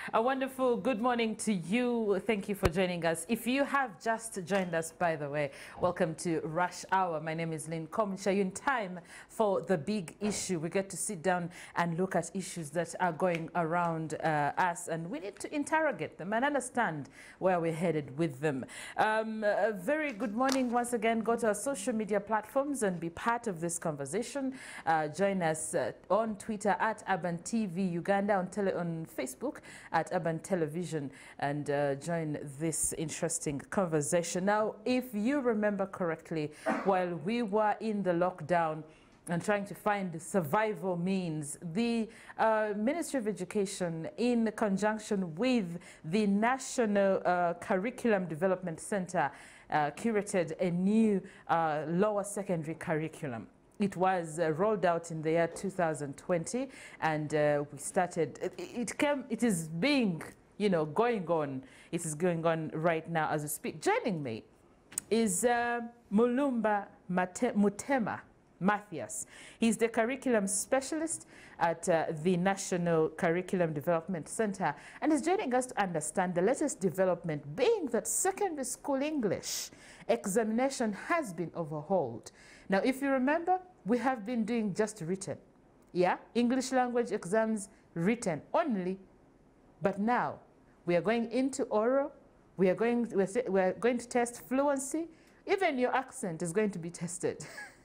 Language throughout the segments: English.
A wonderful good morning to you. Thank you for joining us. If you have just joined us, by the way, welcome to Rush Hour. My name is Lynn Komsha. You're in time for the big issue. We get to sit down and look at issues that are going around us, and we need to interrogate them and understand where we're headed with them. A very good morning once again. Go to our social media platforms and be part of this conversation. Join us on Twitter at Urban TV Uganda, on Facebook at Urban Television, and join this interesting conversation. Now, if you remember correctly, while we were in the lockdown and trying to find survival means, the Ministry of Education, in conjunction with the National Curriculum Development Center, curated a new lower secondary curriculum. It was rolled out in the year 2020, and we started. It is being, going on. It is going on right now as we speak. Joining me is Mulumba Mutema Matthias. He's the curriculum specialist at the National Curriculum Development Center, and is joining us to understand the latest development, being that secondary school English examination has been overhauled. Now, if you remember, we have been doing just written. Yeah, English language exams written only. But now we are going into oral. We're going to test fluency. Even your accent is going to be tested.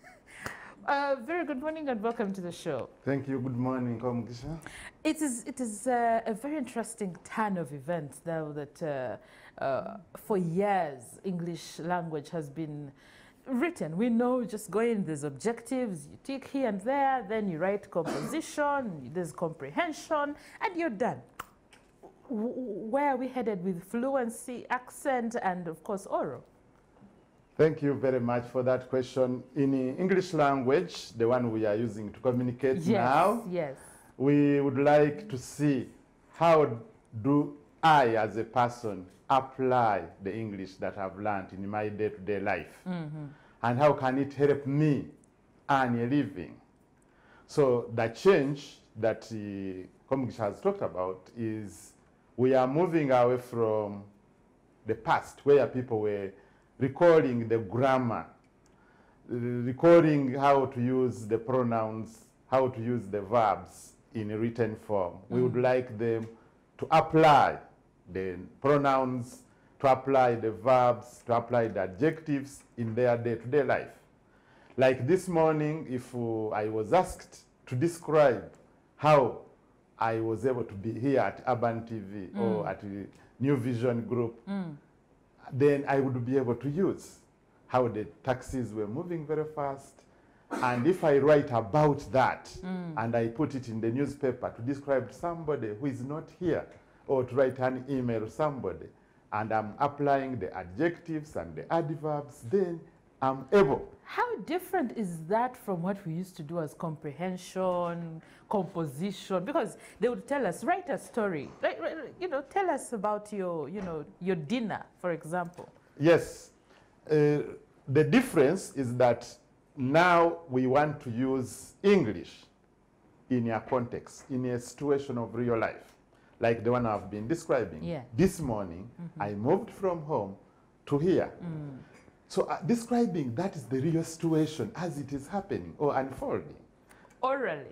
Very good morning and welcome to the show. Thank you. Good morning, Komgisha. It is a very interesting turn of events now that for years English language has been written. We know, just going, there's objectives, you tick here and there, then you write composition, there's comprehension, and you're done. Where are we headed with fluency, accent, and of course oral? Thank you very much for that question. In English language, the one we are using to communicate now, yes, we would like to see how do I, as a person, apply the English that I've learned in my day-to-day life, and how can it help me earn a living. So the change that Komgisha has talked about is we are moving away from the past, where people were recording the grammar, recording how to use the pronouns, how to use the verbs in a written form. We would like them to apply the pronouns, to apply the verbs, to apply the adjectives in their day-to-day life. Like this morning, if I was asked to describe how I was able to be here at Urban TV or at the New Vision Group, then I would be able to use how the taxis were moving very fast. And if I write about that and I put it in the newspaper to describe somebody who is not here, or to write an email to somebody, and I'm applying the adjectives and the adverbs, then I'm able. How different is that from what we used to do as comprehension, composition? Because they would tell us, write a story, tell us about your dinner, for example. Yes. The difference is that now we want to use English in a context, in a situation of real life, like the one I've been describing. Yeah. This morning, I moved from home to here. So describing that is the real situation as it is happening or unfolding. Orally.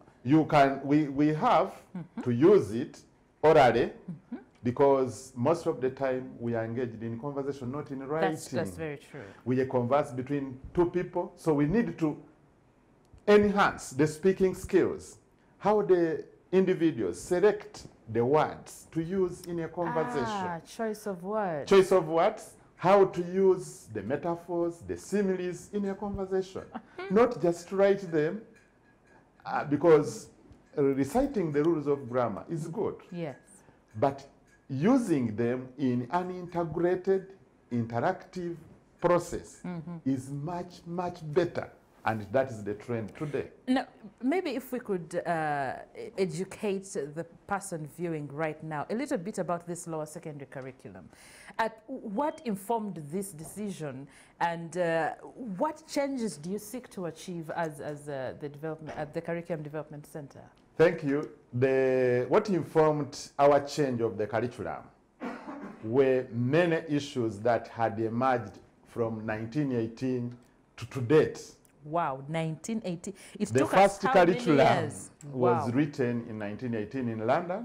We have to use it orally, because most of the time we are engaged in conversation, not in writing. That's very true. We converse between two people, so we need to enhance the speaking skills. How the individuals select the words to use in a conversation. Choice of words. Choice of words, how to use the metaphors, the similes in a conversation. Not just write them, because reciting the rules of grammar is good. Yes. But using them in an integrated, interactive process is much, much better. And that is the trend today. Now, maybe if we could educate the person viewing right now a little bit about this lower secondary curriculum. What informed this decision, and what changes do you seek to achieve as the development at the Curriculum Development Center? Thank you. What informed our change of the curriculum were many issues that had emerged from 1918 to date. Wow, 1980. It The took us first how many curriculum years? was Wow. written in 1918 in London.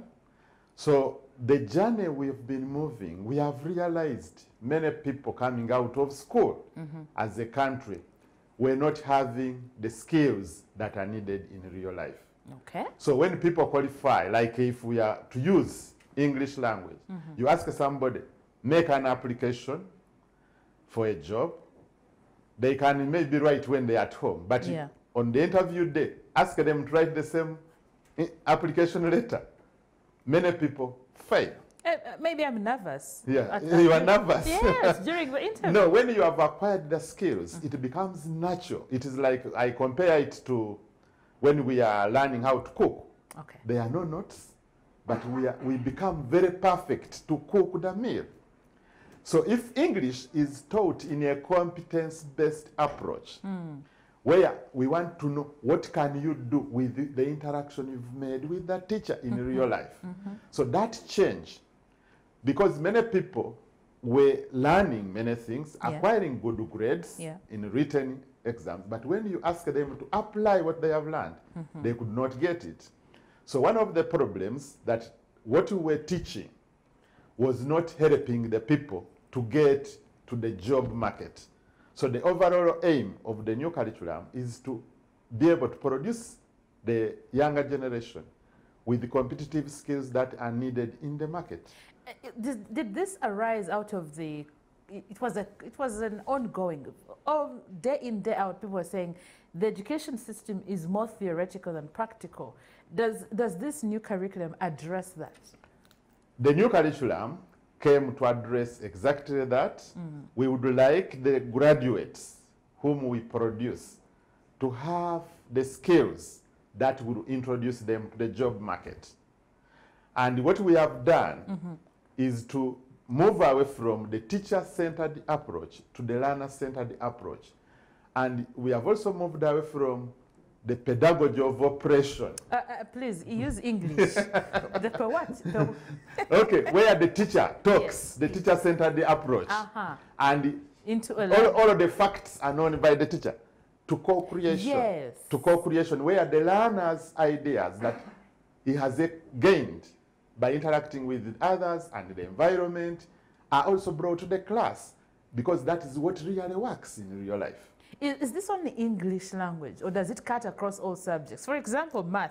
So the journey we've been moving, we have realized many people coming out of school as a country were not having the skills that are needed in real life. Okay. So when people qualify, like if we are to use English language, you ask somebody, make an application for a job, they can maybe write when they're at home, but Yeah. on the interview day, ask them to write the same application letter. Many people fail. Maybe I'm nervous. Yeah, you are nervous. Yes, during the interview. No, when you have acquired the skills, it becomes natural. It is like, I compare it to when we are learning how to cook. Okay. There are no notes, but we become very perfect to cook the meal. So if English is taught in a competence-based approach, where we want to know what can you do with the interaction you've made with the teacher in real life. So that change, because many people were learning many things, Yeah. acquiring good grades Yeah. in written exams, but when you ask them to apply what they have learned, they could not get it. So one of the problems that what we were teaching was not helping the people to get to the job market. So the overall aim of the new curriculum is to be able to produce the younger generation with the competitive skills that are needed in the market. Did this arise out of the? It was an ongoing, all day in day out. People were saying the education system is more theoretical than practical. Does this new curriculum address that? The new curriculum came to address exactly that. We would like the graduates whom we produce to have the skills that will introduce them to the job market. And what we have done is to move away from the teacher-centered approach to the learner-centered approach. And we have also moved away from the pedagogy of operation. Please use English. The what? Okay, where the teacher talks, Yes. the teacher-centered approach. And Into a all of the facts are known by the teacher to co-creation. Yes. To co-creation, where the learner's ideas that he has gained by interacting with others and the environment are also brought to the class, because that is what really works in real life. Is this only English language, or does it cut across all subjects? For example, math.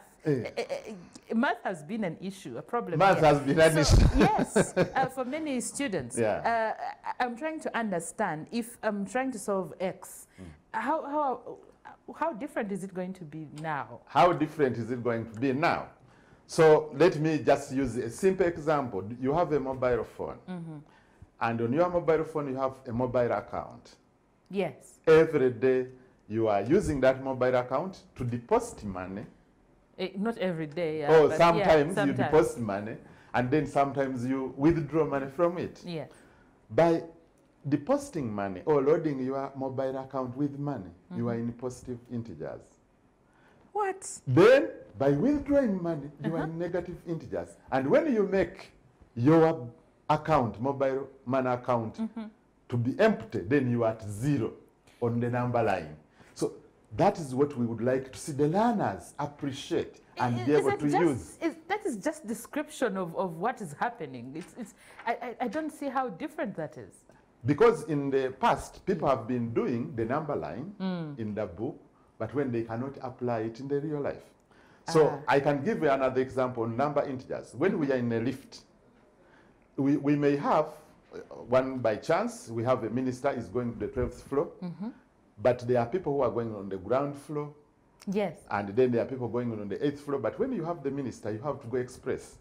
Math has been an issue, a problem. Math here. has been an issue. Yes, for many students. Yeah. I'm trying to understand, if I'm trying to solve X, how different is it going to be now? How different is it going to be now? So let me just use a simple example. You have a mobile phone, and on your mobile phone you have a mobile account. Yes. Every day you are using that mobile account to deposit money. Not every day. Yeah, Or but sometimes yeah, you deposit money, and then sometimes you withdraw money from it. Yeah. By depositing money or loading your mobile account with money, you are in positive integers. What? Then, by withdrawing money, you are in negative integers. And when you make your account, mobile money account, to be empty, then you are at zero on the number line. So that is what we would like to see the learners appreciate and be able to use. That is just description of what is happening. I don't see how different that is. Because in the past, people have been doing the number line in the book, but when they cannot apply it in the real life. So I can give you another example on number integers. When we are in a lift, we may have one by chance, we have a minister is going to the 12th floor, but there are people who are going on the ground floor, Yes. and then there are people going on the 8th floor. But when you have the minister, you have to go express.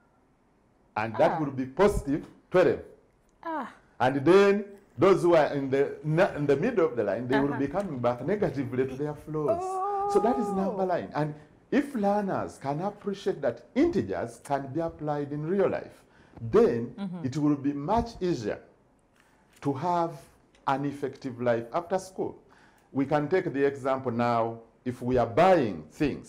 And that will be positive 12. And then those who are in the middle of the line, they will be coming back negatively to their floors. So that is number line. And if learners can appreciate that integers can be applied in real life, then it will be much easier to have an effective life after school. We can take the example now, if we are buying things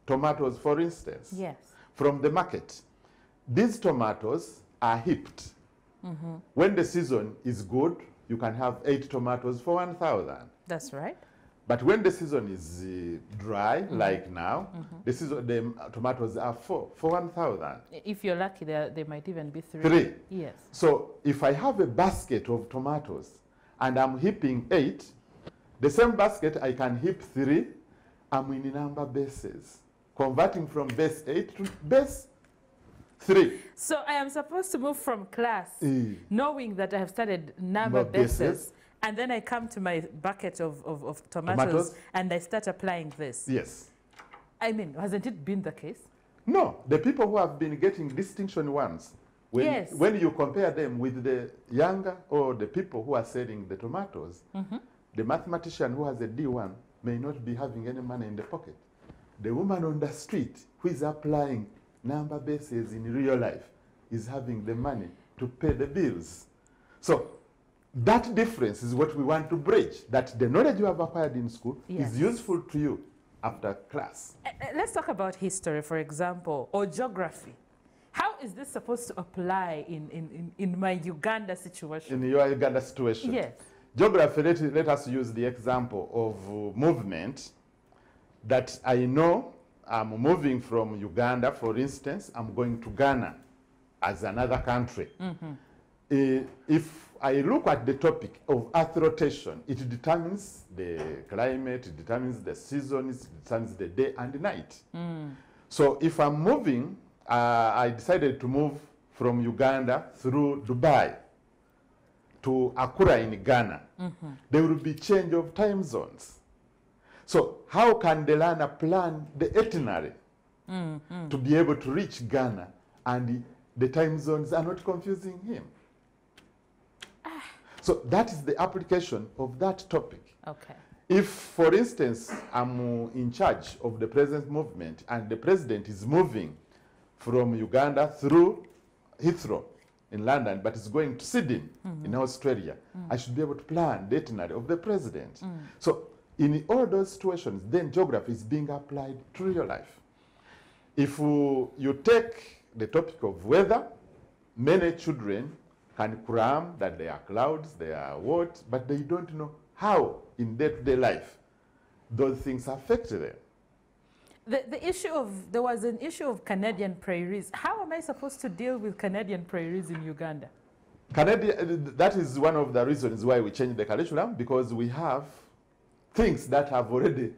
tomatoes, for instance, Yes. from the market. These tomatoes are heaped. When the season is good, you can have 8 tomatoes for 1,000. That's right. But when the season is dry, like now, the tomatoes are 4 for 1,000. If you're lucky, they might even be 3. 3. Yes. So if I have a basket of tomatoes and I'm heaping 8, the same basket I can heap 3. I'm in number bases, converting from base 8 to base 3. So I am supposed to move from class, knowing that I have studied number Number bases. bases, and then I come to my bucket of tomatoes, and I start applying this. Yes. I mean, hasn't it been the case? No, the people who have been getting distinction ones, when you compare them with the younger or the people who are selling the tomatoes, the mathematician who has a D1 may not be having any money in the pocket. The woman on the street who is applying number bases in real life is having the money to pay the bills. So that difference is what we want to bridge, that the knowledge you have acquired in school is useful to you after class. Let's talk about history, for example, or geography. How is this supposed to apply in my Uganda situation? In your Uganda situation? Yes. Geography, let us use the example of movement that I know I'm moving from Uganda, for instance, I'm going to Ghana as another country. If I look at the topic of earth rotation, it determines the climate, it determines the seasons, it determines the day and night. So if I'm moving, I decided to move from Uganda through Dubai to Accra in Ghana. There will be change of time zones. So how can the learner plan the itinerary to be able to reach Ghana and the time zones are not confusing him? So that is the application of that topic. Okay. If, for instance, I'm in charge of the president's movement and the president is moving from Uganda through Heathrow in London, but is going to Sydney in Australia, I should be able to plan the itinerary of the president. So in all those situations, then geography is being applied to real life. If you take the topic of weather, many children can cram that there are clouds, there are what, but they don't know how in day-to-day life those things affect them. There was an issue of Canadian prairies. How am I supposed to deal with Canadian prairies in Uganda? That is one of the reasons why we changed the curriculum, because we have things that have already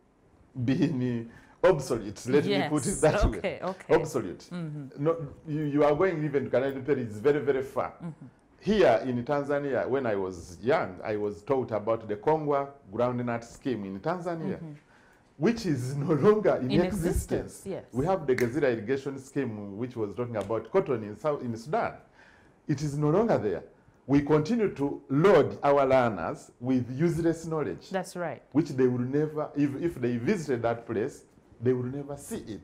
been obsolete. Let me put it that way. Obsolete. No, you are going even to Canadian prairies very, very far. Here in Tanzania, when I was young, I was taught about the Kongwa groundnut scheme in Tanzania, which is no longer in existence. Yes. We have the Gezira irrigation scheme, which was talking about cotton in Sudan. It is no longer there. We continue to load our learners with useless knowledge. That's right. Which they will never, if they visited that place, they will never see it.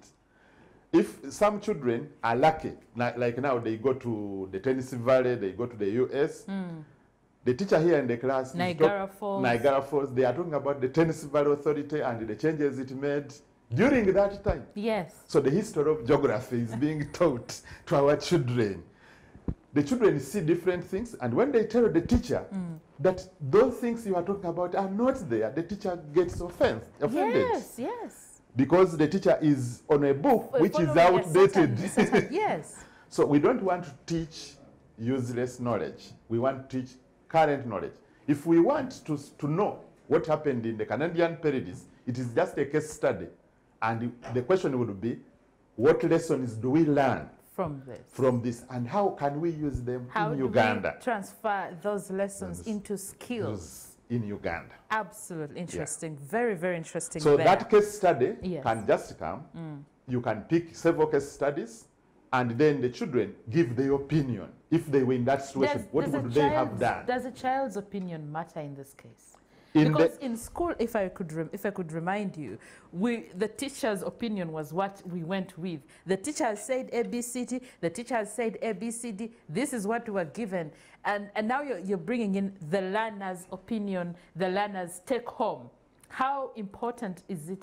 If some children are lucky, like now they go to the Tennessee Valley, they go to the US, the teacher here in the class, Niagara Falls, they are talking about the Tennessee Valley Authority and the changes it made during that time. Yes. So the history of geography is being taught to our children. The children see different things, and when they tell the teacher that those things you are talking about are not there, the teacher gets offended. Yes, yes. Because the teacher is on a book which is outdated. Yes. So we don't want to teach useless knowledge. We want to teach current knowledge. If we want to know what happened in the Canadian prairies, it is just a case study. And the question would be, what lessons do we learn from this, and how can we use them in Uganda? How do we transfer those lessons into skills in Uganda? Absolutely interesting. Very, very interesting. So that case study can just come. You can pick several case studies, and then the children give their opinion. If they were in that situation, what would they have done? Does a child's opinion matter in this case? Because in school, if I could remind you, the teacher's opinion was what we went with. The teacher has said ABCD, the teacher has said ABCD, this is what we were given. And now you're bringing in the learner's opinion, the learner's take home. How important is it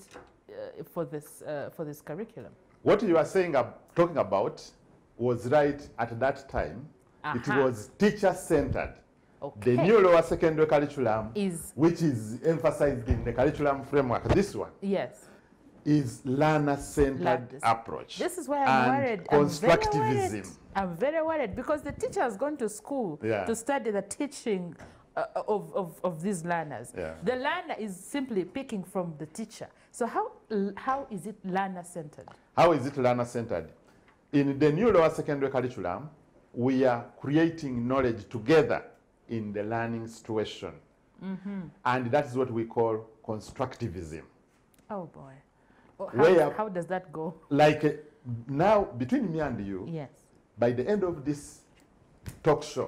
for this curriculum? What you are saying, talking about, was right at that time. It Aha. was teacher-centered. Okay. The new lower secondary curriculum, Is which is emphasized in the curriculum framework, this one, yes. is learner-centered Learners. approach. This is why I'm and worried. constructivism. I'm very worried because the teacher has gone to school Yeah. to study the teaching of these learners. Yeah. The learner is simply picking from the teacher. So how is it learner-centered? How is it learner-centered? In the new lower secondary curriculum, we are creating knowledge together in the learning situation. And that is what we call constructivism. Oh boy. How does that go? Like now, between me and you, Yes. by the end of this talk show,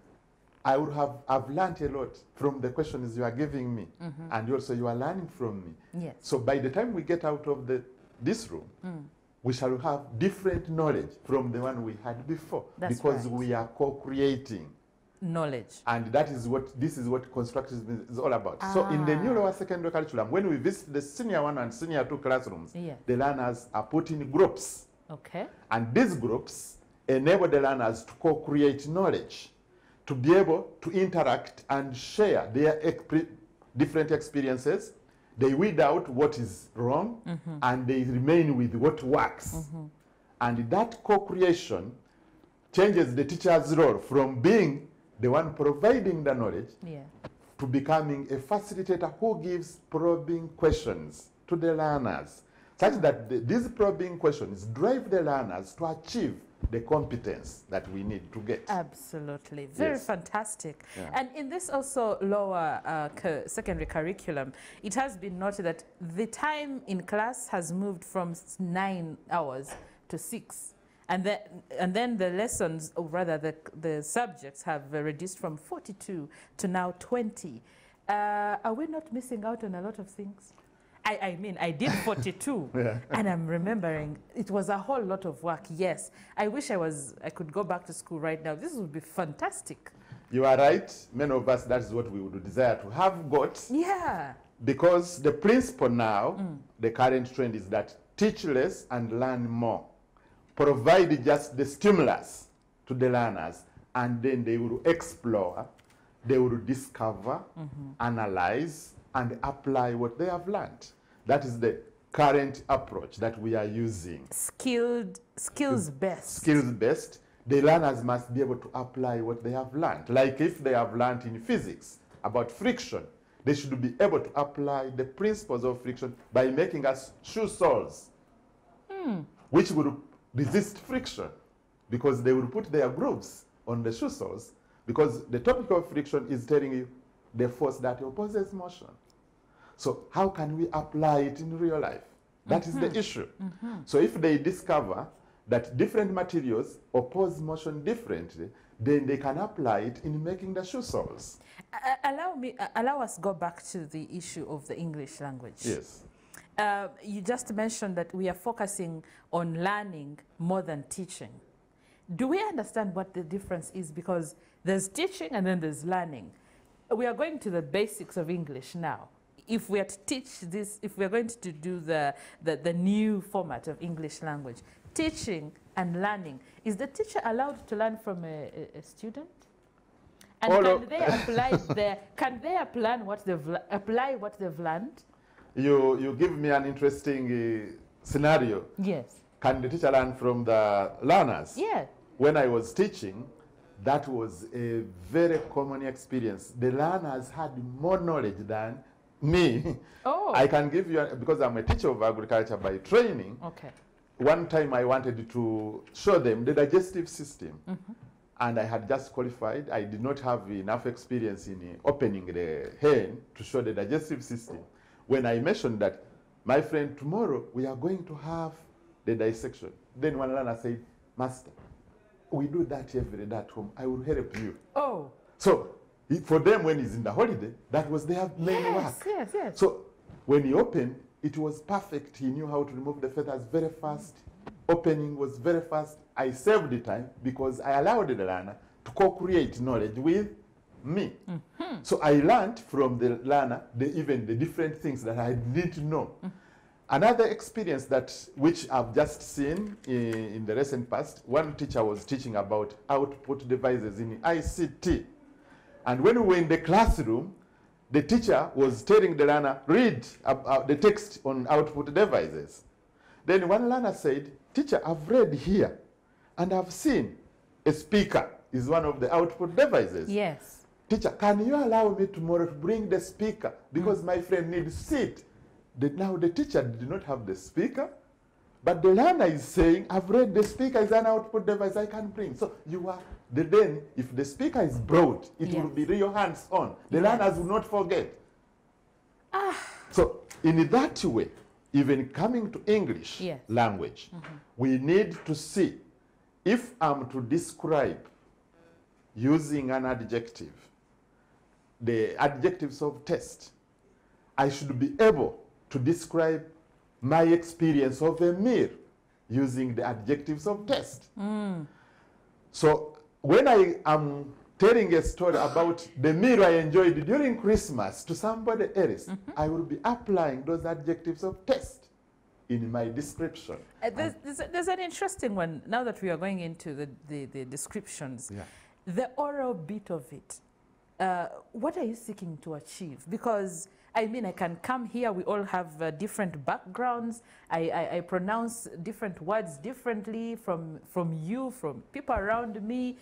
I've learned a lot from the questions you are giving me, and also you are learning from me. Yes. So by the time we get out of this room, we shall have different knowledge from the one we had before, That's because right. we are co-creating. Knowledge. And this is what constructivism is all about. So in the new lower secondary curriculum, when we visit the senior 1 and senior 2 classrooms, Yes. the learners are put in groups. Okay. And these groups enable the learners to co-create knowledge, to be able to interact and share their different experiences. They weed out what is wrong, and they remain with what works. And that co-creation changes the teacher's role from being the one providing the knowledge Yeah. to becoming a facilitator who gives probing questions to the learners, such that these probing questions drive the learners to achieve the competence that we need to get. Absolutely. Very Yes. fantastic. Yeah. And in this also lower secondary curriculum, it has been noted that the time in class has moved from 9 hours to 6. And then the lessons, or rather the subjects, have reduced from 42 to now 20. Are we not missing out on a lot of things? I mean, I did 42, Yeah. and I'm remembering it was a whole lot of work. Yes, I wish I could go back to school right now. This would be fantastic. You are right. Many of us, that is what we would desire to have got. Yeah. Because the principle now, the current trend is that teach less and learn more. Provide just the stimulus to the learners, and then they will explore, they will discover, analyze, and apply what they have learned. That is the current approach that we are using. Skills based. Skills based. The learners must be able to apply what they have learned. Like if they have learned in physics about friction, they should be able to apply the principles of friction by making us shoe soles, which will resist friction, because they will put their grooves on the shoe soles, because the topic of friction is telling you the force that opposes motion. So how can we apply it in real life? That is the issue. So if they discover that different materials oppose motion differently, then they can apply it in making the shoe soles. Allow us go back to the issue of the English language. Yes. You just mentioned that we are focusing on learning more than teaching. Do we understand what the difference is? Because there's teaching and then there's learning. We are going to the basics of English now. If we are to teach this, if we are going to do the new format of English language, teaching and learning, is the teacher allowed to learn from a student? And can they apply what they've learned? You give me an interesting scenario. Yes. Can the teacher learn from the learners? Yeah. When I was teaching, that was a very common experience. The learners had more knowledge than me. Oh. I can give you, because I'm a teacher of agriculture by training. Okay. One time I wanted to show them the digestive system. And I had just qualified. I did not have enough experience in opening the hen to show the digestive system. When I mentioned that, my friend, tomorrow we are going to have the dissection. Then one learner said, Master, we do that every day at home. I will help you. Oh. So for them, when he's in the holiday, that was their main work. Yes, yes. So when he opened, it was perfect. He knew how to remove the feathers very fast. Opening was very fast. I saved the time because I allowed the learner to co-create knowledge with me. So I learned from the learner even the different things that I didn't know. Another experience which I've just seen in the recent past, one teacher was teaching about output devices in ICT. And when we were in the classroom, the teacher was telling the learner, read the text on output devices. Then one learner said, teacher, I've read here, and I've seen a speaker is one of the output devices. Yes. Teacher, can you allow me tomorrow to bring the speaker? Because my friend needs to sit. Now the teacher did not have the speaker, but the learner is saying, I've read the speaker is an output device I can bring. So then if the speaker is brought, it will be real hands-on. The learners will not forget. So in that way, even coming to English language, we need to see if I'm to describe using an adjective, the adjectives of test, I should be able to describe my experience of a meal using the adjectives of test. So when I am telling a story about the meal I enjoyed during Christmas to somebody else, I will be applying those adjectives of test in my description. There's an interesting one, now that we are going into the descriptions. Yeah. The oral bit of it, what are you seeking to achieve? Because I mean, I can come here, we all have different backgrounds. I pronounce different words differently from you, from people around me.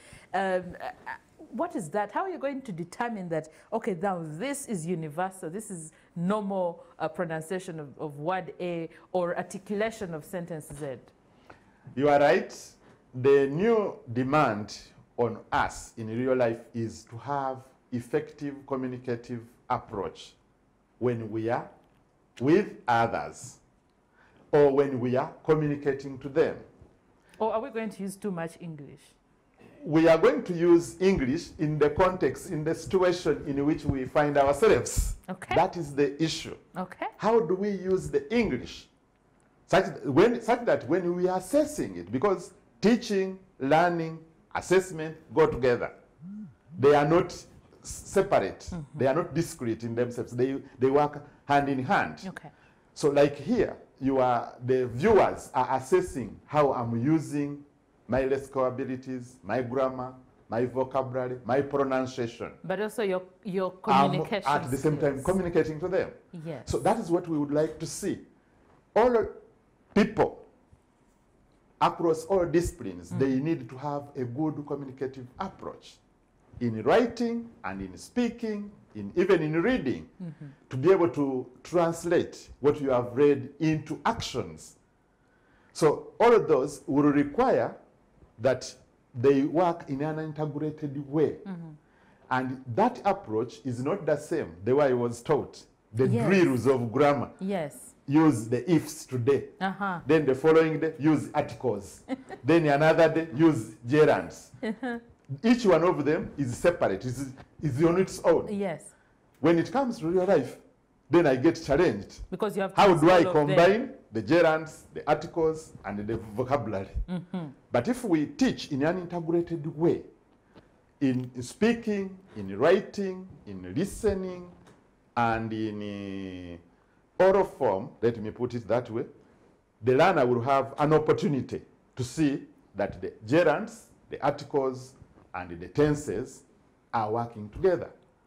What is that? How are you going to determine that, okay, now this is universal, this is normal pronunciation of word A or articulation of sentence Z? You are right. The new demand on us in real life is to have effective communicative approach when we are with others or when we are communicating to them. Or are we going to use too much English? We are going to use English in the context, in the situation in which we find ourselves. Okay. That is the issue. Okay. How do we use the English? Such that when we are assessing it, because teaching, learning, assessment go together. They are not separate. They are not discrete in themselves. They work hand in hand. Okay. So like here, the viewers are assessing how I'm using my lexical abilities, my grammar, my vocabulary, my pronunciation. But also your communication at the same time skills. communicating to them. Yes. So that is what we would like to see. All people across all disciplines, they need to have a good communicative approach in writing and in speaking, even in reading, to be able to translate what you have read into actions. So all of those will require that they work in an integrated way. And that approach is not the same, the way I was taught. The drills of grammar. Yes. Use the ifs today. Then the following day, use articles. Then another day, use gerunds. Each one of them is separate, is on its own. Yes. When it comes to real life, then I get challenged. Because you have to How use do I all of them. combine the gerunds, the articles, and the vocabulary? But if we teach in an integrated way, in speaking, in writing, in listening, and in oral form, let me put it that way, the learner will have an opportunity to see that the gerunds, the articles, and the tenses are working together.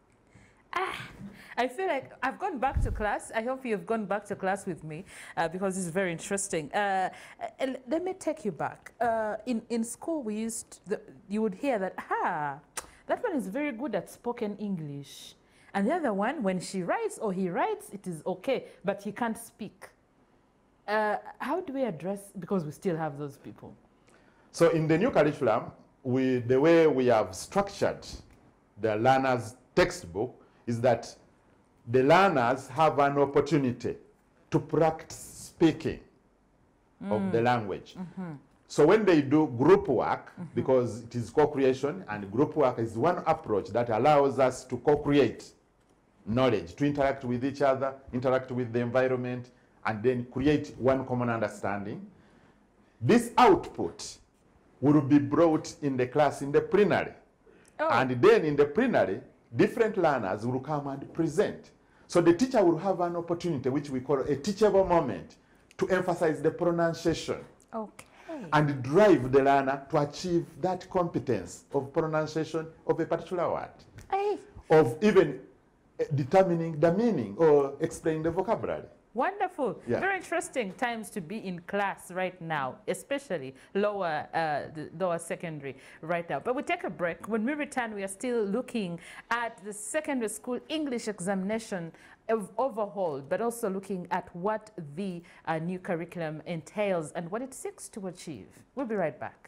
I feel like I've gone back to class. I hope you've gone back to class with me because this is very interesting. Let me take you back. In school, you would hear that, that one is very good at spoken English. And the other one, when she writes or he writes, it is okay, but he can't speak. How do we address, because we still have those people? So in the new curriculum, the way we have structured the learner's textbook is that the learners have an opportunity to practice speaking of the language. So when they do group work, because it is co-creation, and group work is one approach that allows us to co-create knowledge, to interact with each other, interact with the environment, and then create one common understanding. This output will be brought in the class in the plenary. And then in the plenary, different learners will come and present. So the teacher will have an opportunity, which we call a teachable moment, to emphasize the pronunciation Okay. and drive the learner to achieve that competence of pronunciation of a particular word, Hey. of even determining the meaning or explaining the vocabulary. Wonderful. Yeah. Very interesting times to be in class right now, especially the lower secondary right now. But we take a break. When we return, we are still looking at the secondary school English examination overhaul, but also looking at what the new curriculum entails and what it seeks to achieve. We'll be right back.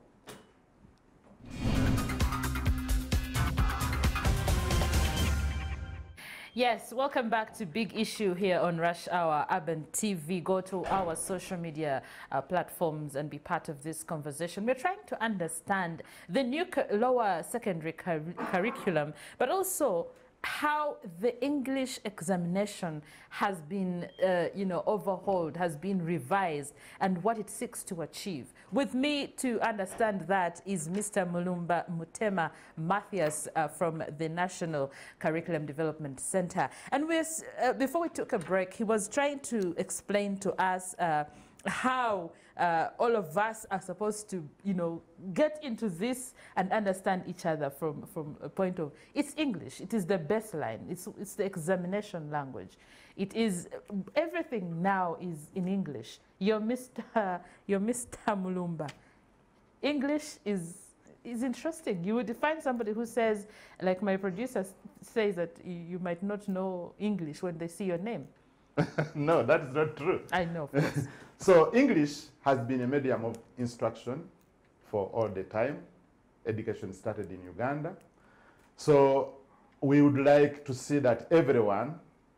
Yes, welcome back to Big Issue here on Rush Hour Urban TV. Go to our social media platforms and be part of this conversation. We're trying to understand the new lower secondary curriculum, but also how the English examination has been, overhauled, has been revised, and what it seeks to achieve. With me to understand that is Mr. Mulumba Mutema Matthias from the National Curriculum Development Center. And before we took a break, he was trying to explain to us how all of us are supposed to, get into this and understand each other from a point of, it's English, it is the baseline, it's the examination language. It is, everything now is in English. You're Mr. Mulumba. English is interesting. You would find somebody who says, like my producer says, that you might not know English when they see your name. No, that is not true. I know, of course. So English has been a medium of instruction for all the time. Education started in Uganda. So we would like to see that everyone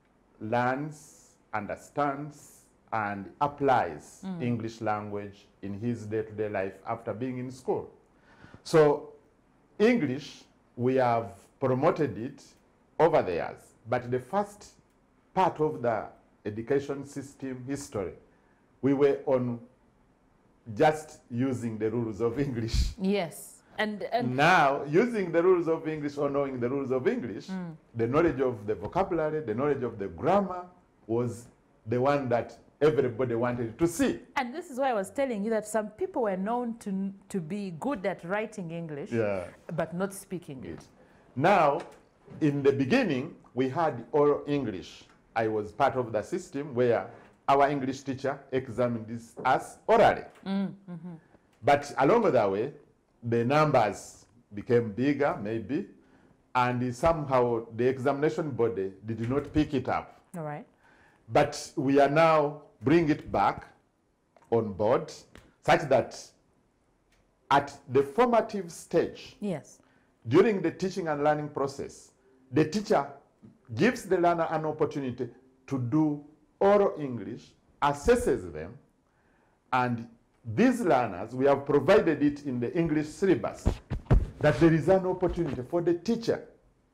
learns, understands, and applies English language in his day-to-day life after being in school. So English, we have promoted it over the years. But the first part of the education system history, we were on just using the rules of English. Yes. And now, using the rules of English or knowing the rules of English, the knowledge of the vocabulary, the knowledge of the grammar was the one that everybody wanted to see. And this is why I was telling you that some people were known to be good at writing English, but not speaking it. Now, in the beginning, we had oral English. I was part of the system where our English teacher examined us orally. But along the way, the numbers became bigger, maybe, and somehow the examination body did not pick it up. All right. But we are now bringing it back on board, such that at the formative stage, yes, during the teaching and learning process, the teacher gives the learner an opportunity to do oral English, assesses them, and these learners, we have provided it in the English syllabus, that there is an opportunity for the teacher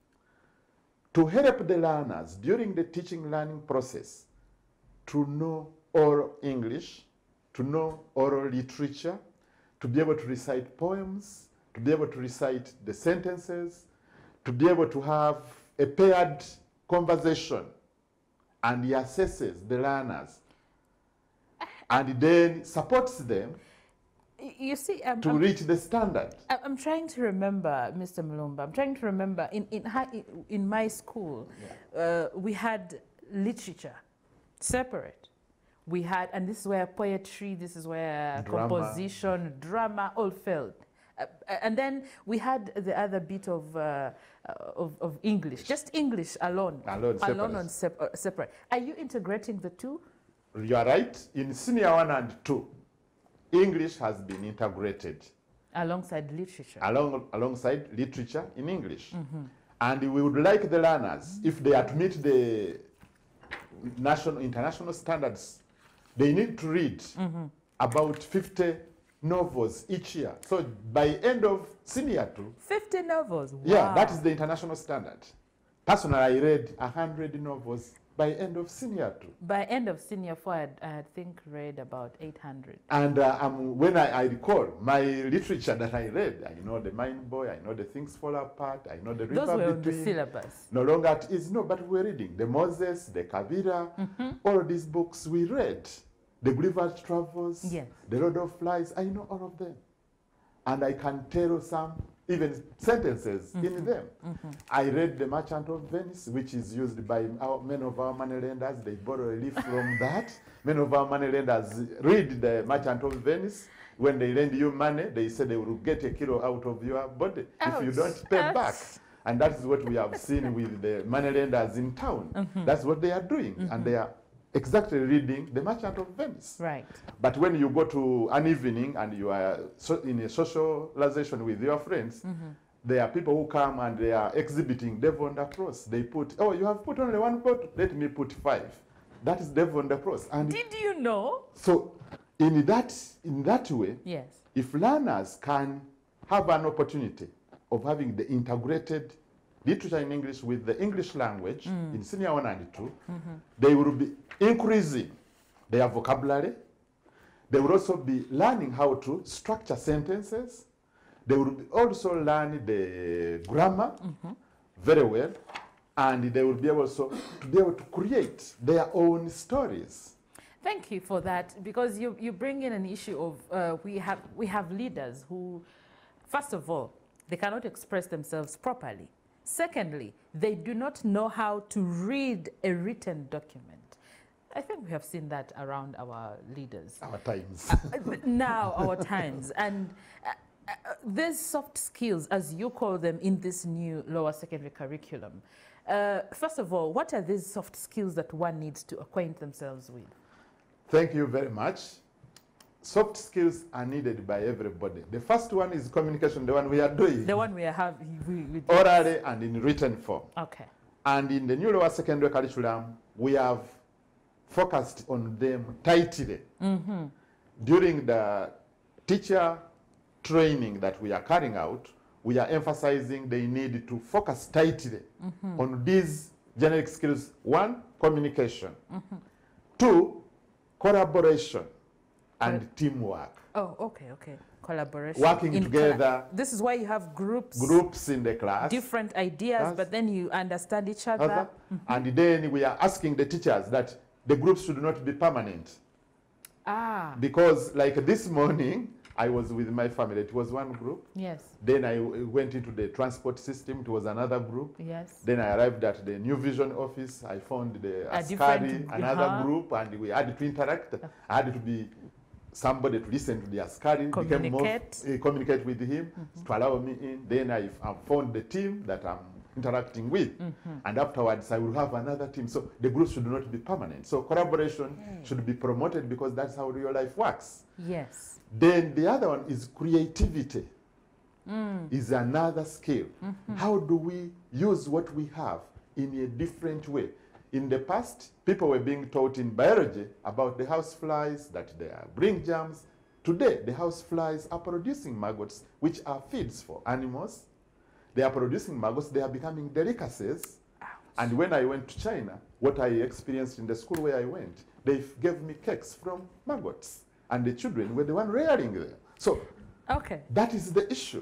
to help the learners during the teaching learning process to know oral English, to know oral literature, to be able to recite poems, to be able to recite the sentences, to be able to have a paired conversation, and he assesses the learners and then supports them you see, to reach the standard. I'm trying to remember, Mr. Mulumba, I'm trying to remember, in my school, we had literature separate. We had, and this is where poetry, this is where composition, drama all fell. And then we had the other bit of English, just English alone. Separate. Are you integrating the two? You are right. In senior 1 and 2, English has been integrated. Alongside literature. Alongside literature in English. And we would like the learners, if they are to meet the international standards, they need to read about 50 novels each year. So by end of senior 2, 50 novels. Wow. Yeah, that is the international standard. Personally, I read 100 novels by end of senior 2. By end of senior 4, I think read about 800. And when I recall my literature that I read, I know The Mind Boy, I know The Things Fall Apart, I know The River Those were Between. on the syllabus. No longer it is, no, but we're reading The Moses, The Kabira, all these books we read. the Gulliver's Travels, Yes. the Lord of Flies, I know all of them. And I can tell some even sentences in them. I read The Merchant of Venice, which is used by many of our moneylenders. They borrow a leaf from that. Many of our moneylenders read The Merchant of Venice. When they lend you money, they say they will get a kilo out of your body if you don't pay back. And that is what we have seen with the moneylenders in town. That's what they are doing. And they are exactly reading The Merchant of Venice. Right. But when you go to an evening and you are in a socialization with your friends, there are people who come and they are exhibiting Devil on the Cross. They put, oh, you have put only one pot, let me put 5. That is Devil on the Cross. And Did you know? so in that way, Yes. if learners can have an opportunity of having the integrated literature in English with the English language in senior 1 and 2, they will be increasing their vocabulary. They will also be learning how to structure sentences. They will also learn the grammar very well, and they will be able to create their own stories. Thank you for that, because you bring in an issue of we have leaders who, first of all, they cannot express themselves properly. Secondly, they do not know how to read a written document. I think we have seen that around our leaders. Our times. Now, our times. And these soft skills, as you call them in this new lower secondary curriculum, first of all, what are these soft skills that one needs to acquaint themselves with? Thank you very much. Soft skills are needed by everybody. The first one is communication, the one we are doing. The one we have orally and in written form. Okay. And in the new lower secondary curriculum, we have focused on them tightly. During the teacher training that we are carrying out, we are emphasizing they need to focus tightly on these generic skills. 1, communication. 2, collaboration and teamwork. Oh, okay. Collaboration. Working together. This is why you have groups. Groups in the class. Different ideas, but then you understand each other. And then we are asking the teachers that the groups should not be permanent. Because like this morning, I was with my family. It was one group. Yes. Then I went into the transport system. It was another group. Yes. Then I arrived at the New Vision office. I found the Askari, another group, and we had to interact. I had to be somebody to listen to the Askari, communicate with him, to allow me in. Then I found the team that I'm interacting with. And afterwards, I will have another team. So the group should not be permanent. So collaboration should be promoted because that's how real life works. Yes. Then the other one is creativity. Is another skill. How do we use what we have in a different way? In the past, people were being taught in biology about the houseflies, that they bring germs. Today, the houseflies are producing maggots, which are feeds for animals. They are producing maggots. They are becoming delicacies. And when I went to China, what I experienced in the school where I went, they gave me cakes from maggots. And the children were the one rearing them. So that is the issue.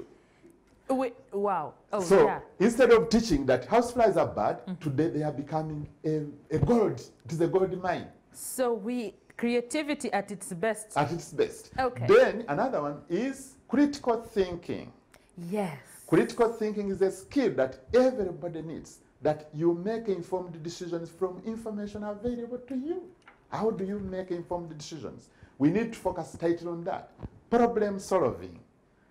Wow. Oh, so yeah. Instead of teaching that houseflies are bad, today they are becoming a gold. It is a gold mine. So creativity at its best. At its best. Okay. Then another one is critical thinking. Yes. Critical thinking is a skill that everybody needs, that you make informed decisions from information available to you. How do you make informed decisions? We need to focus tightly on that. Problem solving.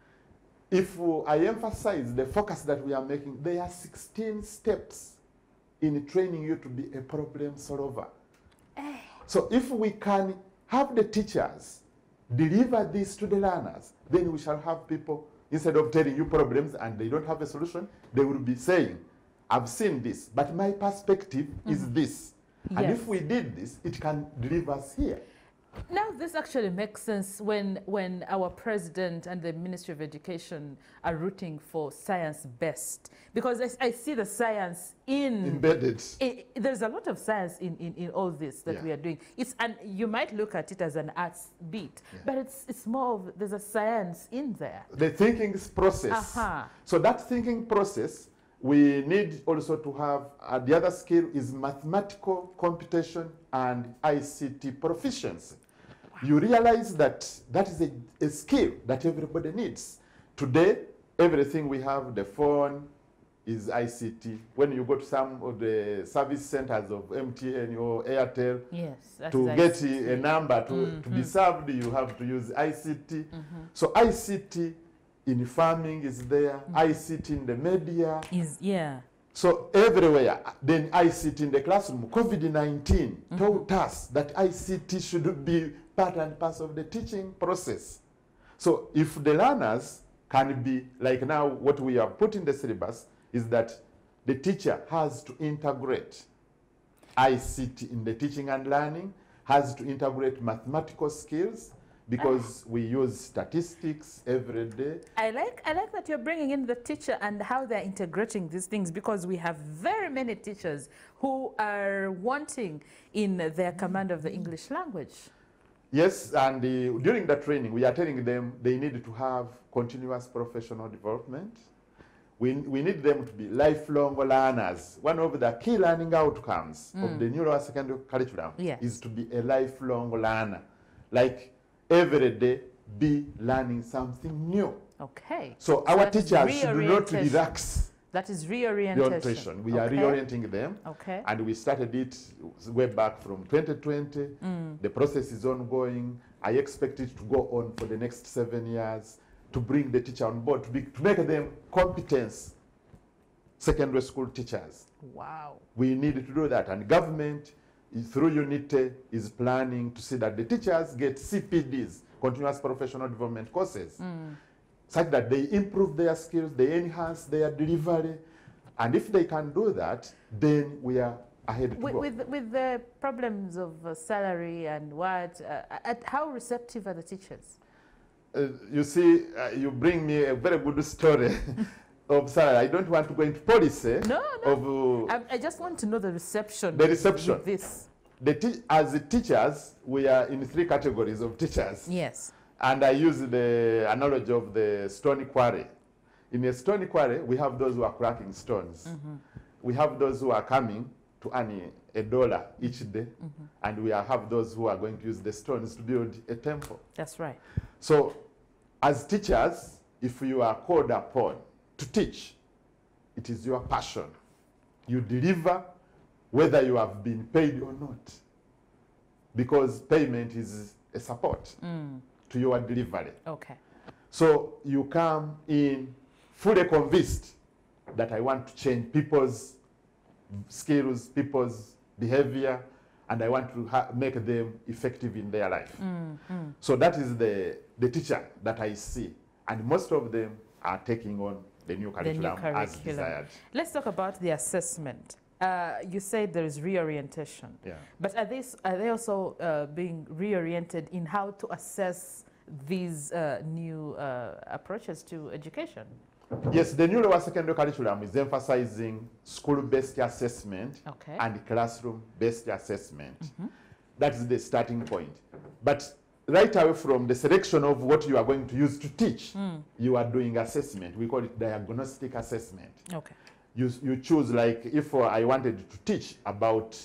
If I emphasize the focus that we are making, there are 16 steps in training you to be a problem solver. So if we can have the teachers deliver this to the learners, then we shall have people, instead of telling you problems and they don't have a solution, they will be saying, I've seen this, but my perspective is this. Yes. And if we did this, it can deliver us here. Now, this actually makes sense when our president and the Ministry of Education are rooting for science-based, because I see the science embedded. There's a lot of science in all this that we are doing. And you might look at it as an arts beat, but it's more of, there's a science in there. The thinking process. So that thinking process, we need also to have, the other skill is mathematical computation and ICT proficiency. You realize that that is a skill that everybody needs. Today, everything we have, the phone, is ICT. When you go to some of the service centers of MTN or Airtel, Yes, that to is get ICT. a number to be served, you have to use ICT. So ICT in farming is there, ICT in the media. Yeah. So everywhere, then ICT in the classroom. COVID-19 taught us that ICT should be part and parcel of the teaching process. So if the learners can be, like now what we have put in the syllabus, is that the teacher has to integrate ICT in the teaching and learning, has to integrate mathematical skills, because we use statistics every day. I like that you're bringing in the teacher and how they're integrating these things, because we have very many teachers who are wanting in their command of the English language. Yes, and during the training, we are telling them they need to have continuous professional development. We need them to be lifelong learners. One of the key learning outcomes of the new lower secondary curriculum is to be a lifelong learner. Like every day, be learning something new. Okay. So our teachers should not relax. That is reorientation. We are reorienting them. Okay. And we started it way back from 2020. The process is ongoing. I expect it to go on for the next 7 years, to bring the teacher on board, to make them competent secondary school teachers. Wow. We need to do that. And government, through UNITE, is planning to see that the teachers get CPDs, continuous professional development courses, such that they improve their skills, they enhance their delivery. And if they can do that, then we are ahead to go. With the problems of salary and what, how receptive are the teachers? You see, you bring me a very good story of salary. I don't want to go into policy. No. I just want to know the reception. The reception. With this. As the teachers, we are in 3 categories of teachers. Yes. And I use the analogy of the stone quarry. In a stone quarry, we have those who are cracking stones. We have those who are coming to earn $1 each day. And we have those who are going to use the stones to build a temple. That's right. So as teachers, if you are called upon to teach, it is your passion. You deliver whether you have been paid or not, because payment is a support to your delivery. Okay. So you come in fully convinced that I want to change people's skills, people's behavior, and I want to make them effective in their life. So that is the teacher that I see. And most of them are taking on the new curriculum as desired. Let's talk about the assessment. You said there is reorientation. Yeah. But are they also being reoriented in how to assess these new approaches to education? Yes, the new lower secondary curriculum is emphasizing school-based assessment and classroom-based assessment. That is the starting point. But right away from the selection of what you are going to use to teach, you are doing assessment. We call it diagnostic assessment. Okay. You choose, like if I wanted to teach about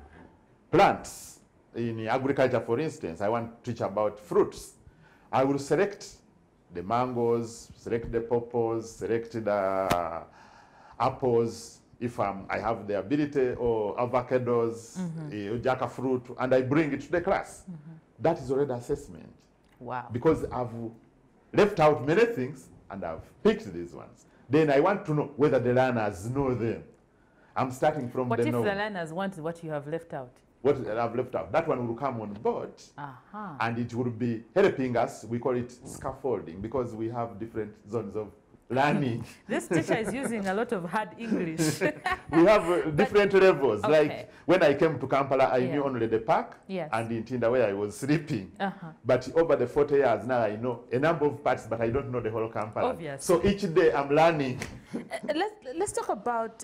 plants in agriculture, for instance, I want to teach about fruits. I will select the mangoes, select the pawpaws, select the apples, if I have the ability, or avocados, jackfruit, and I bring it to the class. That is already assessment. Wow. Because I've left out many things and I've picked these ones. Then I want to know whether the learners know them. I'm starting from what the if know. the learners want what you have left out? What I've left out, that one will come on board, and it will be helping us. We call it scaffolding, because we have different zones of learning. This teacher is using a lot of hard English. We have different levels. Like when I came to Kampala, I knew only the park and in Tinda where I was sleeping. But over the 40 years now, I know a number of parts, but I don't know the whole Kampala. Obviously. So each day I'm learning. Let's talk about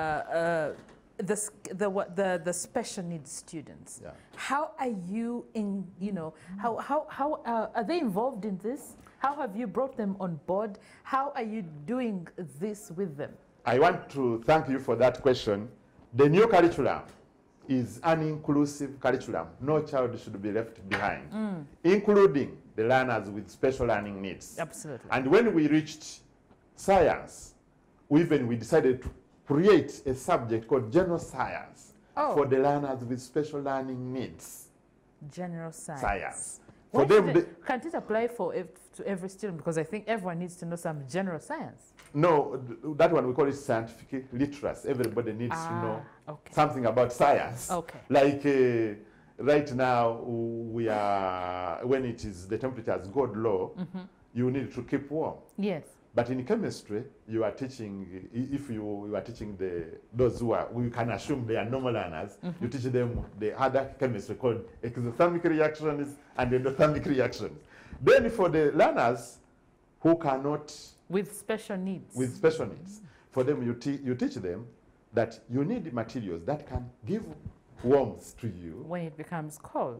the special needs students. Yeah. How are you in? How are they involved in this? How have you brought them on board? How are you doing this with them? I want to thank you for that question. The new curriculum is an inclusive curriculum. No child should be left behind, including the learners with special learning needs. Absolutely. And when we reached science, we decided to create a subject called general science for the learners with special learning needs. General science. Science. Why For them, can't it apply to every student? Because I think everyone needs to know some general science. no, that one we call it scientific literacy. Everybody needs to know something about science. Okay. Like right now, we are, when it is, the temperature has got low, you need to keep warm. Yes. But in chemistry, you are teaching, if you are teaching those who are, we can assume they are normal learners, you teach them the other chemistry called exothermic reactions and endothermic reactions. Then for the learners who cannot, with special needs, for them you teach them that you need materials that can give warmth to you when it becomes cold.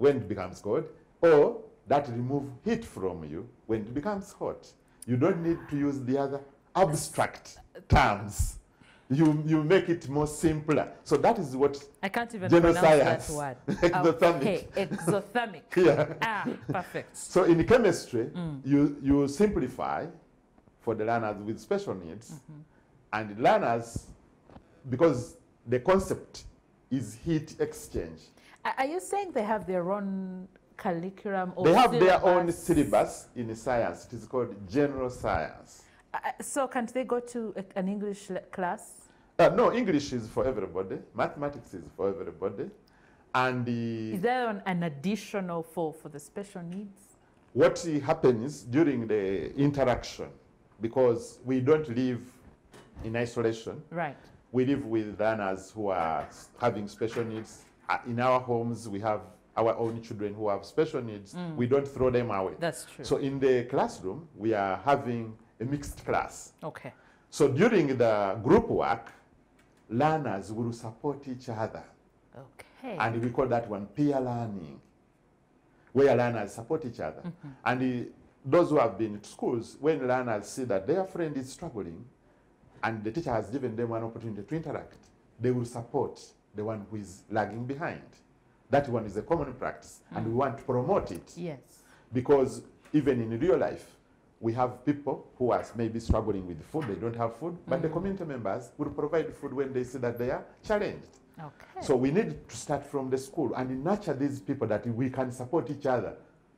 Or that remove heat from you when it becomes hot. You don't need to use the other abstract terms. You make it more simpler. So that is what I can't even general pronounce science. that word. Exothermic. Okay, exothermic. Yeah. Perfect. So in chemistry, you simplify for the learners with special needs, and learners, because the concept is heat exchange. Are you saying they have their own curriculum or they have syllabus? their own syllabus in science. It is called general science. So can't they go to an English class? No, English is for everybody. Mathematics is for everybody. And is there an additional for the special needs? What happens during the interaction, because we don't live in isolation. Right. We live with learners who are having special needs. In our homes, we have our own children who have special needs. We don't throw them away. That's true. So in the classroom, we are having a mixed class. Okay. So during the group work, learners will support each other. Okay. And we call that one peer learning, where learners support each other. And those who have been to schools, when learners see that their friend is struggling and the teacher has given them an opportunity to interact, they will support the one who is lagging behind. That one is a common practice, and we want to promote it. Yes. Because even in real life, we have people who are maybe struggling with food, they don't have food, but the community members will provide food when they see that they are challenged. Okay. So we need to start from the school and nurture these people that we can support each other.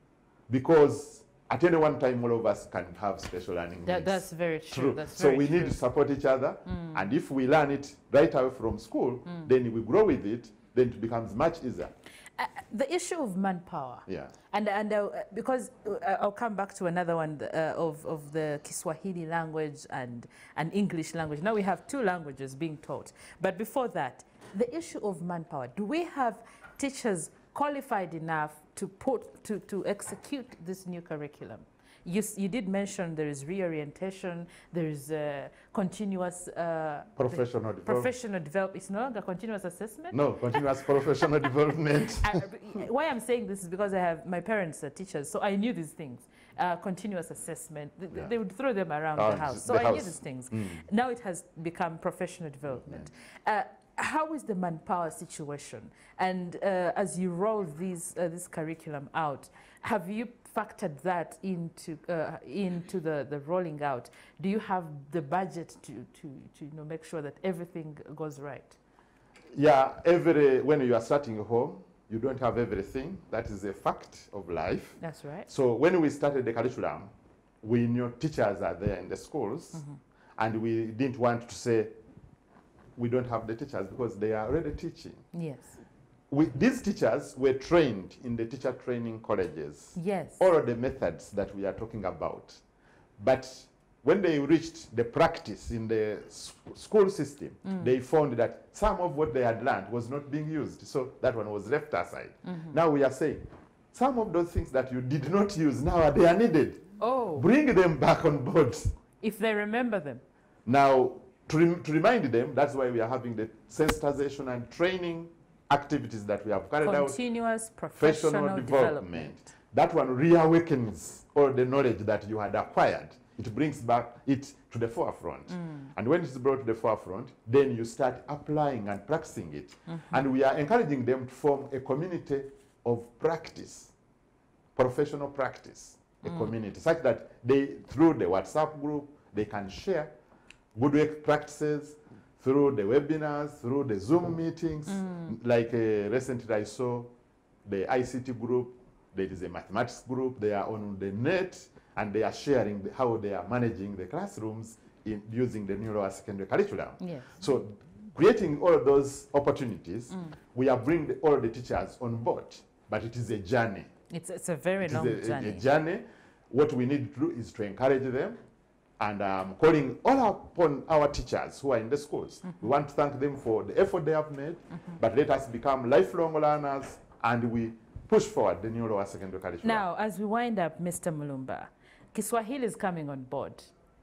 Because at any one time, all of us can have special learning needs. That's very true. That's so very we true. need to support each other. And if we learn it right away from school, then we grow with it, then it becomes much easier. The issue of manpower. Yeah. And because I'll come back to another one of the Kiswahili language and English language. Now we have two languages being taught. But before that, the issue of manpower. Do we have teachers qualified enough to execute this new curriculum? You did mention there is reorientation, there is continuous Professional development. It's no longer continuous assessment? No, continuous professional development. Why I'm saying this is because my parents are teachers, so I knew these things. Continuous assessment, they would throw them around the house. So I knew these things. Now it has become professional development. How is the manpower situation? And as you roll this curriculum out, have you factored that into the rolling out? Do you have the budget to make sure that everything goes right? Yeah, when you are starting a home, you don't have everything. That is a fact of life. That's right. So when we started the curriculum, we knew teachers are there in the schools, and we didn't want to say we don't have the teachers because they are already teaching. Yes. These teachers were trained in the teacher training colleges. Yes. All of the methods that we are talking about. But when they reached the practice in the school system, they found that some of what they had learned was not being used. So that one was left aside. Now we are saying, some of those things that you did not use now they are needed. Oh. Bring them back on board. If they remember them. Now, to remind them, that's why we are having the sensitization and training activities that we have carried out. Continuous professional development. That one reawakens all the knowledge that you had acquired it brings back it to the forefront. And when it's brought to the forefront, then you start applying and practicing it. And we are encouraging them to form a community of practice, professional practice, a community, such that they, through the WhatsApp group, they can share good work practices through the webinars, through the Zoom meetings. Like recently I saw the ICT group, there is a mathematics group, they are on the net, and they are sharing how they are managing the classrooms using the new lower secondary curriculum. Yes. So creating all of those opportunities, we are bringing all the teachers on board, but it is a journey. It's a very long journey. A journey. What we need to do is to encourage them, and calling all upon our teachers who are in the schools. We want to thank them for the effort they have made, but let us become lifelong learners, and we push forward the new lower secondary curriculum. Now, as we wind up, Mr. Mulumba, Kiswahili is coming on board.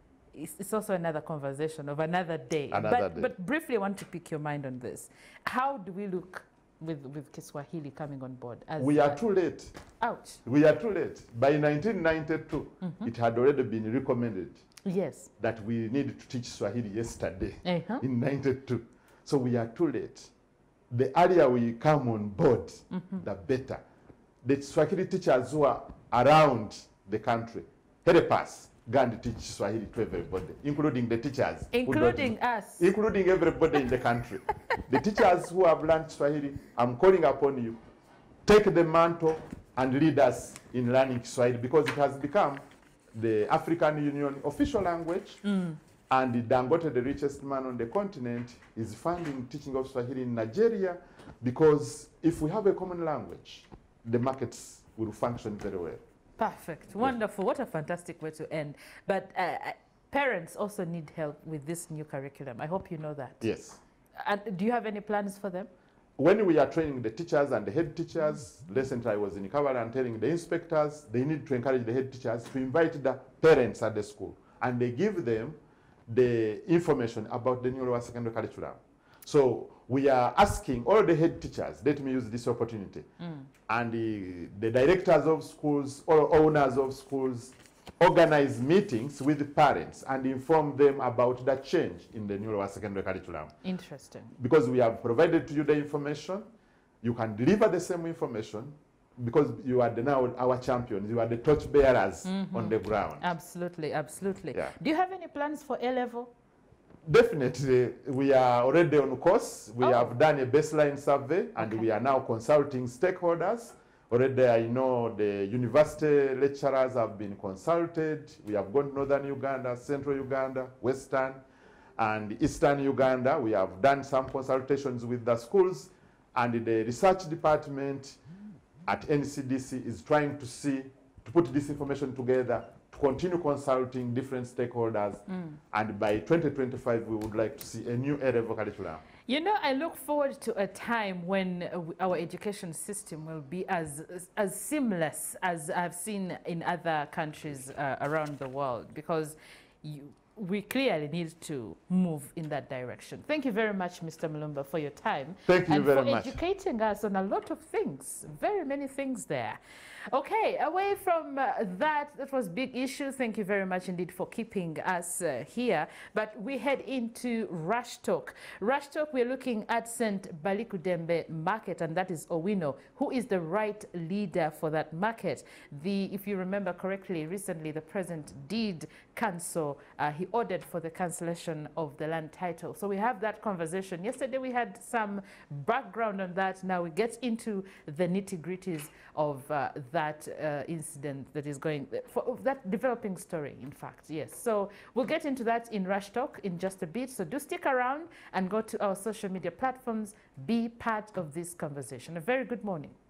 It's also another conversation of another day. But briefly, I want to pick your mind on this. How do we look with Kiswahili coming on board? We are too late. Ouch. We are too late. By 1992, it had already been recommended that we needed to teach Swahili yesterday in 92. So we are too late. The earlier we come on board, the better. The Swahili teachers who are around the country, help us go and teach Swahili to everybody, including the teachers. Including us. Including everybody in the country. The teachers who have learned Swahili, I'm calling upon you, take the mantle and lead us in learning Swahili, because it has become the African Union official language. And Dangote, the richest man on the continent, is funding teaching of Swahili in Nigeria, because if we have a common language, the markets will function very well. Perfect. Wonderful. What a fantastic way to end. But parents also need help with this new curriculum. I hope you know that. Yes. And do you have any plans for them? When we are training the teachers and the head teachers, recently I was in Kavala and telling the inspectors, they need to encourage the head teachers to invite the parents at the school, and they give them the information about the new lower secondary curriculum. So we are asking all the head teachers, let me use this opportunity, and the directors of schools or owners of schools, organize meetings with the parents and inform them about the change in the new lower secondary curriculum. Interesting. Because we have provided to you the information, you can deliver the same information, because you are now our champions, you are the torch bearers on the ground. Absolutely, absolutely. Yeah. Do you have any plans for A-level? Definitely, we are already on course. We have done a baseline survey, and we are now consulting stakeholders. Already, I know the university lecturers have been consulted. We have gone to Northern Uganda, Central Uganda, Western, and Eastern Uganda. We have done some consultations with the schools, and the research department at NCDC is trying to put this information together, to continue consulting different stakeholders, and by 2025 we would like to see a new A-level curriculum. You know, I look forward to a time when our education system will be as seamless as I've seen in other countries around the world, because we clearly need to move in that direction. Thank you very much, Mr. Mulumba, for your time. Thank you very much. And for educating us on a lot of things, very many things there. Okay, away from that was big issue. Thank you very much indeed for keeping us here. But we head into Rush Talk. Rush Talk, we're looking at St. Balikudembe Market, and that is Owino, who is the right leader for that market. If you remember correctly, recently the president did cancel, he ordered for the cancellation of the land title. So we have that conversation. Yesterday we had some background on that. Now we get into the nitty-gritties of that incident that is going, that developing story, in fact, yes. So we'll get into that in Rush Talk in just a bit. So do stick around and go to our social media platforms. Be part of this conversation. A very good morning.